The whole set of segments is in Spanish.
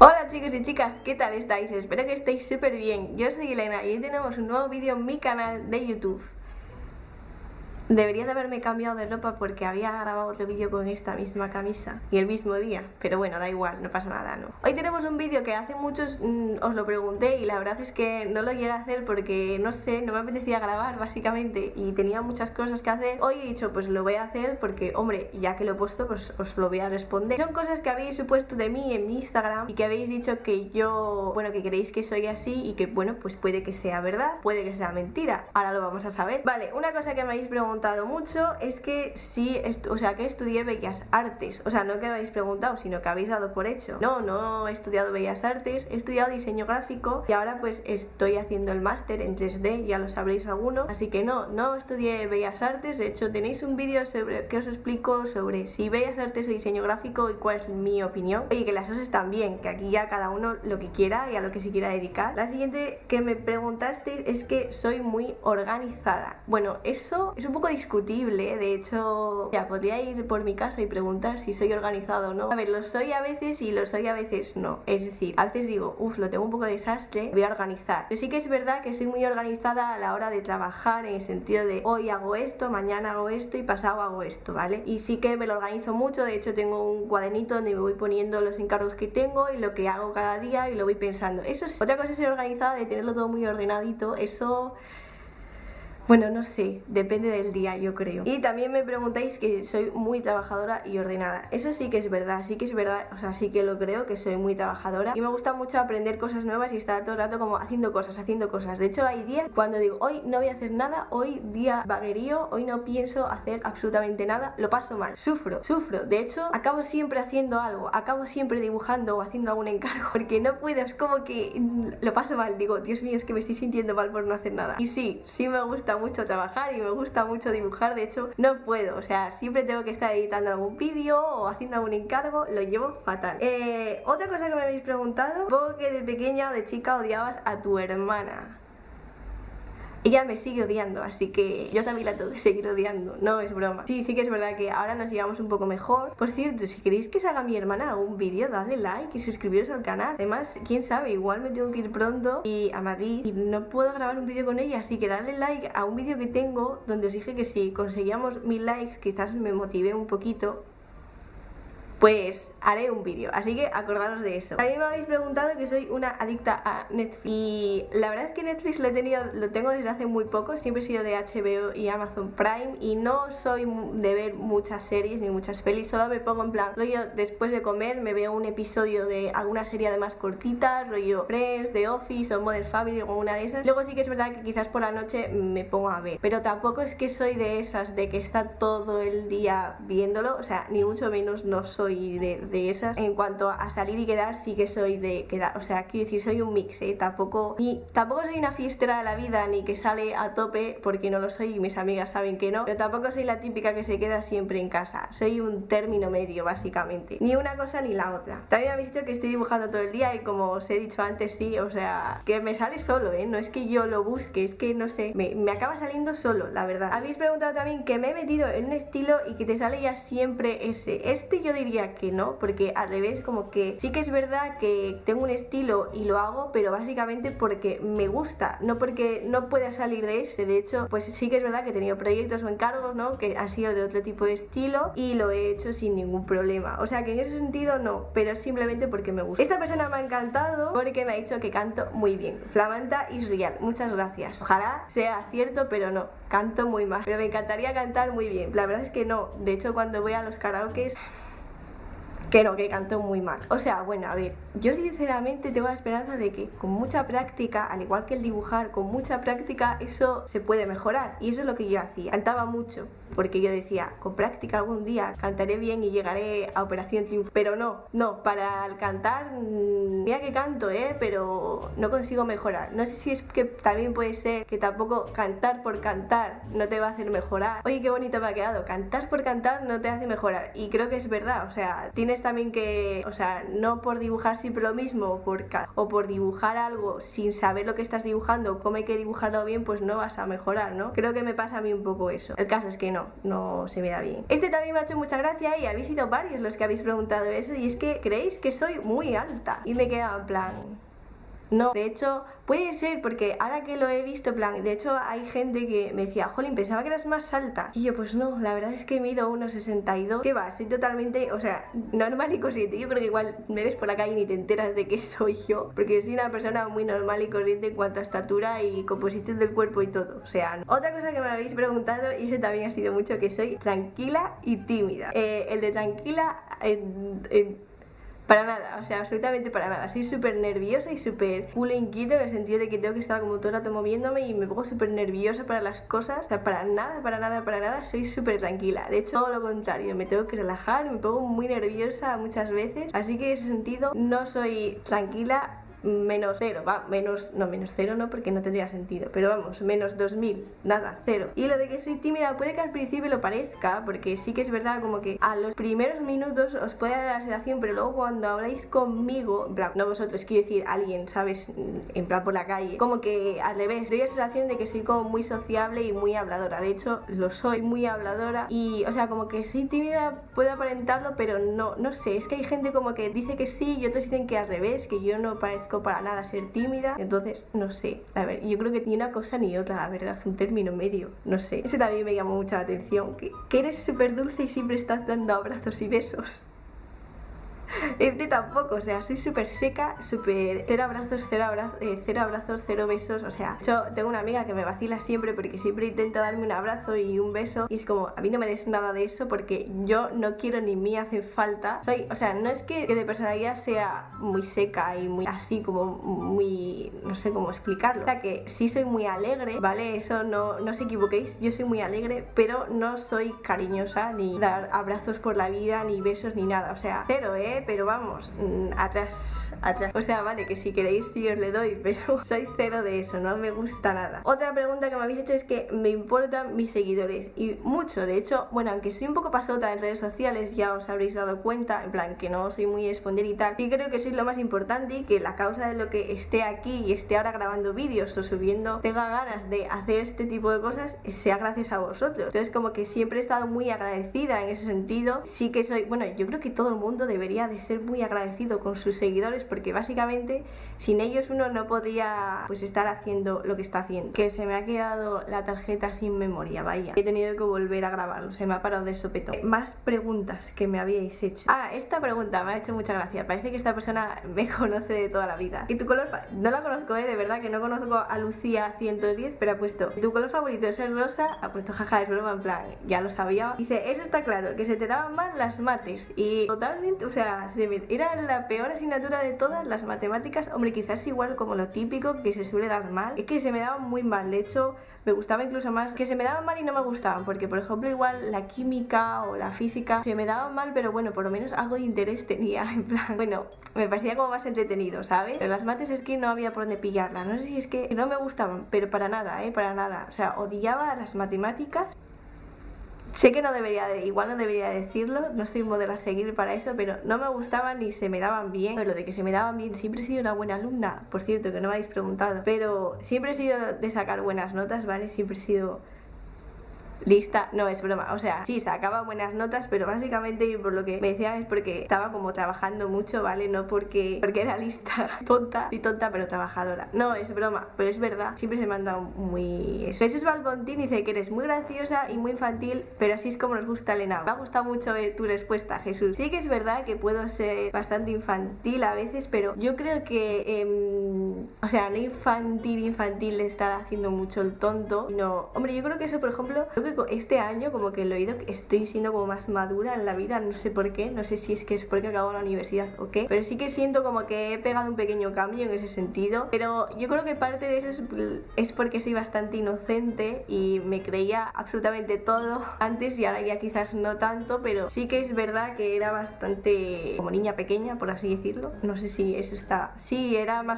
Hola chicos y chicas, ¿qué tal estáis? Espero que estéis súper bien. Yo soy Elena y hoy tenemos un nuevo vídeo en mi canal de YouTube. Debería de haberme cambiado de ropa porque había grabado otro vídeo con esta misma camisa y el mismo día, pero bueno, da igual, no pasa nada, ¿no? Hoy tenemos un vídeo que hace muchos os lo pregunté y la verdad es que no lo llegué a hacer porque, no sé, no me apetecía grabar básicamente y tenía muchas cosas que hacer. Hoy he dicho, pues lo voy a hacer porque, hombre, ya que lo he puesto, pues os lo voy a responder. Son cosas que habéis supuesto de mí en mi Instagram y que habéis dicho que yo, bueno, que creéis que soy así y que, bueno, pues puede que sea verdad, puede que sea mentira. Ahora lo vamos a saber. Vale, una cosa que me habéis preguntado mucho es que si, que estudié Bellas Artes. O sea, no que habéis preguntado, sino que habéis dado por hecho. No he estudiado Bellas Artes, he estudiado diseño gráfico y ahora pues estoy haciendo el máster en 3D, ya lo sabréis alguno. Así que no estudié Bellas Artes. De hecho, tenéis un vídeo sobre que os explico sobre si Bellas Artes o diseño gráfico y cuál es mi opinión. Oye, que las dos están bien, que aquí ya cada uno lo que quiera y a lo que se quiera dedicar. La siguiente que me preguntasteis es que soy muy organizada. Bueno, eso es un poco discutible, de hecho, ya podría ir por mi casa y preguntar si soy organizado o no. A ver, lo soy a veces y lo soy a veces no. Es decir, a veces digo, lo tengo un poco de desastre, voy a organizar. Pero sí que es verdad que soy muy organizada a la hora de trabajar, en el sentido de hoy hago esto, mañana hago esto y pasado hago esto, ¿vale? Y sí que me lo organizo mucho. De hecho, tengo un cuadernito donde me voy poniendo los encargos que tengo y lo que hago cada día y lo voy pensando. Eso es otra cosa, ser organizada, de tenerlo todo muy ordenadito. Eso... bueno, no sé, depende del día, yo creo. Y también me preguntáis que soy muy trabajadora y ordenada. Eso sí que es verdad, o sea, sí que lo creo, que soy muy trabajadora. Y me gusta mucho aprender cosas nuevas y estar todo el rato como haciendo cosas. De hecho, hay días cuando digo, hoy no voy a hacer nada, hoy día vaguerío, hoy no pienso hacer absolutamente nada, lo paso mal, sufro. De hecho, acabo siempre haciendo algo, acabo siempre dibujando o haciendo algún encargo, porque no puedo, es como que lo paso mal. Digo, Dios mío, es que me estoy sintiendo mal por no hacer nada. Y sí me gusta mucho trabajar y me gusta mucho dibujar. De hecho, no puedo, o sea, siempre tengo que estar editando algún vídeo o haciendo algún encargo, lo llevo fatal. Otra cosa que me habéis preguntado, supongo que de pequeña o de chica odiabas a tu hermana. Ella me sigue odiando, así que yo también la tengo que seguir odiando, no es broma. Sí que es verdad que ahora nos llevamos un poco mejor. Por cierto, si queréis que salga mi hermana algún vídeo, dadle like y suscribiros al canal. Además, quién sabe, igual me tengo que ir pronto a Madrid y no puedo grabar un vídeo con ella, así que dadle like a un vídeo que tengo donde os dije que si conseguíamos 1000 likes quizás me motive un poquito, pues haré un vídeo, así que acordaros de eso. También me habéis preguntado que soy una adicta a Netflix y la verdad es que Netflix lo tengo desde hace muy poco. Siempre he sido de HBO y Amazon Prime y no soy de ver muchas series ni muchas pelis. Solo me pongo en plan rollo, después de comer me veo un episodio de alguna serie además cortita, rollo Friends, The Office o Modern Family o una de esas. Luego sí que es verdad que quizás por la noche me pongo a ver, pero tampoco es que soy de esas de que está todo el día viéndolo, o sea, ni mucho menos no soy de esas. En cuanto a salir y quedar, sí que soy de quedar, o sea, quiero decir, soy un mix, tampoco soy una fiestera de la vida ni que sale a tope, porque no lo soy y mis amigas saben que no, pero tampoco soy la típica que se queda siempre en casa. Soy un término medio, básicamente, ni una cosa ni la otra. También me habéis dicho que estoy dibujando todo el día y como os he dicho antes, sí, o sea, que me sale solo, no es que yo lo busque, es que no sé, me acaba saliendo solo, la verdad. Habéis preguntado también que me he metido en un estilo y que te sale ya siempre ese. Yo diría que no, porque al revés, como que sí que es verdad que tengo un estilo y lo hago, pero básicamente porque me gusta, no porque no pueda salir de ese. De hecho, pues sí que es verdad que he tenido proyectos o encargos, ¿no?, que han sido de otro tipo de estilo y lo he hecho sin ningún problema. O sea que en ese sentido no, pero simplemente porque me gusta. Esta persona me ha encantado porque me ha dicho que canto muy bien. Flamanta Israel, muchas gracias. Ojalá sea cierto, pero no, canto muy mal, pero me encantaría cantar muy bien. La verdad es que no, de hecho cuando voy a los karaokes, que canto muy mal. O sea, bueno, a ver, yo sinceramente tengo la esperanza de que con mucha práctica, al igual que el dibujar, con mucha práctica eso se puede mejorar. Y eso es lo que yo hacía. Cantaba mucho, porque yo decía, con práctica algún día cantaré bien y llegaré a Operación Triunfo. Pero no, para el cantar, mira que canto, pero no consigo mejorar. No sé si es que también puede ser que tampoco cantar por cantar no te va a hacer mejorar. Oye, qué bonito me ha quedado. Cantar por cantar no te hace mejorar. Y creo que es verdad, o sea, tienes sabes también que, o sea, no por dibujar siempre lo mismo o por dibujar algo sin saber lo que estás dibujando, cómo hay que dibujarlo bien, pues no vas a mejorar, ¿no? Creo que me pasa a mí un poco eso. El caso es que no se me da bien. Este también me ha hecho mucha gracia y habéis sido varios los que habéis preguntado eso, y es que creéis que soy muy alta. Y me queda en plan... No, de hecho, puede ser porque ahora que lo he visto, en plan, de hecho hay gente que me decía, jolín, pensaba que eras más alta. Y yo, pues no, la verdad es que mido 1,62. ¿Qué va? Soy totalmente, o sea, normal y corriente. Yo creo que igual me ves por la calle y ni te enteras de que soy yo, porque soy una persona muy normal y corriente en cuanto a estatura y composición del cuerpo y todo. O sea, otra cosa que me habéis preguntado, y ese también ha sido mucho, que soy tranquila y tímida. El de tranquila... Para nada, o sea, absolutamente para nada. Soy súper nerviosa y súper culo inquieto, en el sentido de que tengo que estar como todo el rato moviéndome y me pongo súper nerviosa para las cosas. O sea, para nada, soy súper tranquila. De hecho, todo lo contrario, me tengo que relajar, me pongo muy nerviosa muchas veces. Así que en ese sentido no soy tranquila. Menos 0, va, menos 0 no, porque no tendría sentido, pero vamos, menos 2000, nada, 0. Y lo de que soy tímida puede que al principio lo parezca, porque sí que es verdad como que a los primeros minutos os puede dar la sensación, pero luego cuando habláis conmigo, en plan, no vosotros, quiero decir alguien, ¿sabes? En plan por la calle, como que al revés, doy la sensación de que soy como muy sociable y muy habladora. De hecho, lo soy, muy habladora, y o sea, como que soy tímida, puedo aparentarlo, pero no sé, es que hay gente como que dice que sí y otros dicen que al revés, que yo no parezco para nada ser tímida. Entonces, no sé, a ver, yo creo que ni una cosa ni otra, la verdad, un término medio, no sé. Ese también me llamó mucho la atención, que eres súper dulce y siempre estás dando abrazos y besos. Este tampoco, o sea, soy súper seca, súper... cero abrazos, cero besos, o sea... Yo tengo una amiga que me vacila siempre porque siempre intenta darme un abrazo y un beso, y es como, a mí no me des nada de eso porque yo no quiero ni me hace falta. Soy, o sea, no es que de personalidad sea muy seca y muy así, como muy... no sé cómo explicarlo. O sea, que sí soy muy alegre, ¿vale? Eso no os equivoquéis, yo soy muy alegre, pero no soy cariñosa, ni dar abrazos por la vida, ni besos, ni nada, o sea, cero, pero vamos, atrás. O sea, vale, que si queréis sí os le doy, pero soy cero de eso, no me gusta nada. Otra pregunta que me habéis hecho es que me importan mis seguidores, y mucho, de hecho, bueno, aunque soy un poco pasota en redes sociales, ya os habréis dado cuenta, en plan, que no soy muy exponer y tal, sí creo que sois lo más importante, y que la causa de lo que esté aquí y esté ahora grabando vídeos o subiendo, tenga ganas de hacer este tipo de cosas, sea gracias a vosotros. Entonces, como que siempre he estado muy agradecida en ese sentido. Sí que soy, bueno, yo creo que todo el mundo debería de ser muy agradecido con sus seguidores, porque básicamente sin ellos uno no podría pues estar haciendo lo que está haciendo. Que se me ha quedado la tarjeta sin memoria, vaya, he tenido que volver a grabarlo, se me ha parado de sopetón. Más preguntas que me habíais hecho. Esta pregunta me ha hecho mucha gracia, parece que esta persona me conoce de toda la vida. ¿Y tu color no la conozco, de verdad que no conozco a Lucía 110, pero ha puesto, ¿tu color favorito es el rosa? Ha puesto jaja, es broma, en plan, ya lo sabía. Dice, eso está claro, que se te daban mal las mates. Y totalmente, o sea, era la peor asignatura de todas, las matemáticas. Hombre, quizás igual como lo típico que se suele dar mal, es que se me daban muy mal. De hecho, me gustaba incluso más que se me daban mal y no me gustaban, porque por ejemplo igual la química o la física se me daban mal, pero bueno, por lo menos algo de interés tenía, en plan, bueno, me parecía como más entretenido, ¿sabes? Pero las mates es que no había por dónde pillarla, no sé si es que no me gustaban, pero para nada, para nada, o sea, odiaba las matemáticas. Sé que no debería, igual no debería decirlo, no soy un modelo a seguir para eso, pero no me gustaban ni se me daban bien. Pero lo de que se me daban bien, siempre he sido una buena alumna, por cierto, que no me habéis preguntado, pero siempre he sido de sacar buenas notas, ¿vale? Siempre he sido lista, no es broma, o sea, sí, sacaba buenas notas, pero básicamente por lo que me decían es porque estaba como trabajando mucho, ¿vale? No porque era lista, tonta, soy tonta pero trabajadora. No, es broma, pero es verdad, siempre se me han dado muy... Jesús Valpontín dice que eres muy graciosa y muy infantil, pero así es como nos gusta Elena. Me ha gustado mucho ver tu respuesta, Jesús. Sí que es verdad que puedo ser bastante infantil a veces, pero yo creo que, o sea, no infantil de estar haciendo mucho el tonto, no, hombre, yo creo que eso, por ejemplo, creo que este año como que lo he oído, estoy siendo como más madura en la vida, no sé por qué, no sé si es que es porque acabo la universidad o qué, pero sí que siento como que he pegado un pequeño cambio en ese sentido, pero yo creo que parte de eso es porque soy bastante inocente y me creía absolutamente todo antes, y ahora ya quizás no tanto, pero sí que es verdad que era bastante como niña pequeña, por así decirlo. No sé si eso está... Sí, era más o menos así.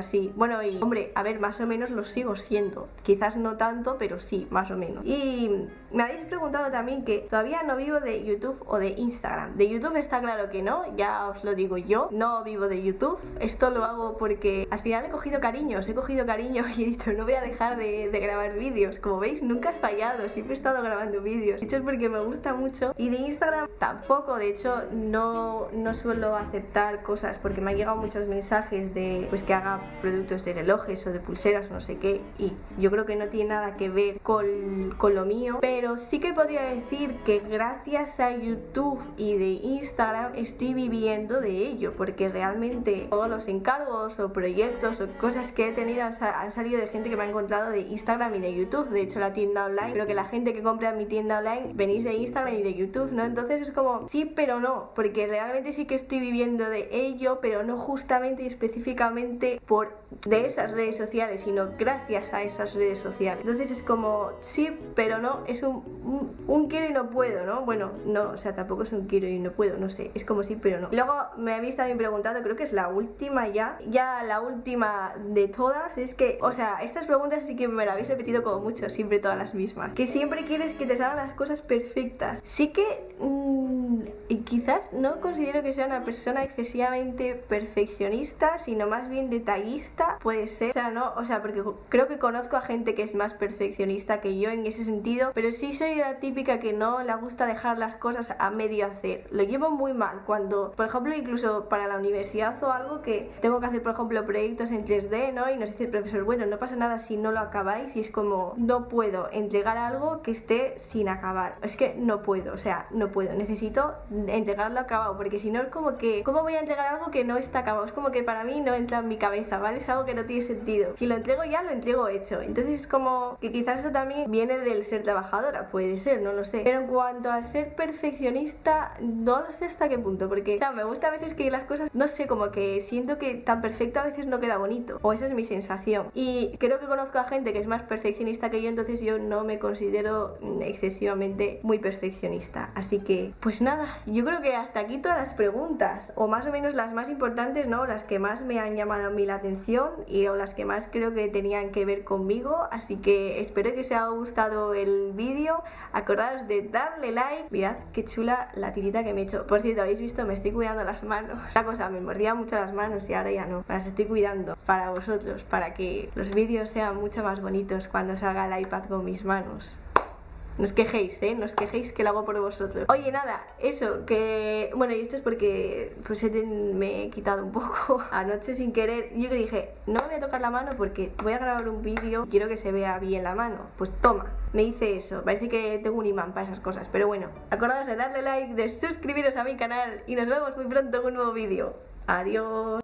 así. Bueno, y hombre, a ver, más o menos lo sigo siendo. Quizás no tanto, pero sí, más o menos. Y me habéis preguntado también que todavía no vivo de YouTube o de Instagram. De YouTube está claro que no, ya os lo digo yo, no vivo de YouTube. Esto lo hago porque al final he cogido cariño y he dicho, no voy a dejar de grabar vídeos. Como veis, nunca he fallado, siempre he estado grabando vídeos. De hecho es porque me gusta mucho. Y de Instagram tampoco, de hecho no suelo aceptar cosas porque me han llegado muchos mensajes de pues que haga productos de relojes o de pulseras o no sé qué, y yo creo que no tiene nada que ver con lo mío, pero sí que podría decir que gracias a YouTube y de Instagram estoy viviendo de ello, porque realmente todos los encargos o proyectos o cosas que he tenido han salido de gente que me ha encontrado de Instagram y de YouTube. De hecho la tienda online, creo que la gente que compra en mi tienda online venís de Instagram y de YouTube, ¿no? Entonces es como sí pero no, porque realmente sí que estoy viviendo de ello, pero no justamente y específicamente de esas redes sociales, sino gracias a esas redes sociales. Entonces es como sí pero no, es un quiero y no puedo, ¿no? Bueno, no, o sea, tampoco es un quiero y no puedo, no sé, es como sí pero no. Luego me habéis también preguntado, creo que es la última ya la última de todas, es que, o sea, estas preguntas sí que me las habéis repetido como mucho, siempre todas las mismas, que siempre quieres que te salgan las cosas perfectas. Sí que y quizás no considero que sea una persona excesivamente perfeccionista, sino más bien detallista, puede ser, o sea, no, o sea, porque creo que conozco a gente que es más perfeccionista que yo en ese sentido, pero sí soy la típica que no le gusta dejar las cosas a medio hacer. Lo llevo muy mal cuando, por ejemplo, incluso para la universidad o algo que tengo que hacer, por ejemplo, proyectos en 3D, ¿no? Y nos dice el profesor, bueno, no pasa nada si no lo acabáis, y es como, no puedo entregar algo que esté sin acabar, es que no puedo, o sea, no puedo, necesito entregarlo acabado, porque si no es como que, ¿cómo voy a entregar algo que no está acabado? Es como que para mí no entra en mi cabeza, ¿vale? Es algo que no tiene sentido. Si lo entrego ya, lo entrego hecho. Entonces es como que quizás eso también viene del ser trabajadora, puede ser, no lo sé. Pero en cuanto al ser perfeccionista, no lo sé hasta qué punto, porque me gusta a veces que las cosas, no sé, como que siento que tan perfecto a veces no queda bonito, o esa es mi sensación. Y creo que conozco a gente que es más perfeccionista que yo, entonces yo no me considero excesivamente muy perfeccionista. Así que, pues nada, yo creo que hasta aquí todas las preguntas, o más o menos las más importantes, ¿no? Las que más me han llamado a mí la atención o las que más creo que tenían que ver conmigo. Así que espero que os haya gustado el vídeo. Acordaos de darle like. Mirad qué chula la tirita que me he hecho. Por cierto, habéis visto, me estoy cuidando las manos. Esta cosa, me mordía mucho las manos y ahora ya no. Las estoy cuidando para vosotros, para que los vídeos sean mucho más bonitos cuando salga el iPad con mis manos. No os quejéis, no os quejéis, que lo hago por vosotros. Oye, nada, eso, que... Bueno, y esto es porque pues me he quitado un poco anoche sin querer. Yo que dije, no me voy a tocar la mano porque voy a grabar un vídeo, quiero que se vea bien la mano. Pues toma, me hice eso. Parece que tengo un imán para esas cosas, pero bueno. Acordaos de darle like, de suscribiros a mi canal y nos vemos muy pronto en un nuevo vídeo. Adiós.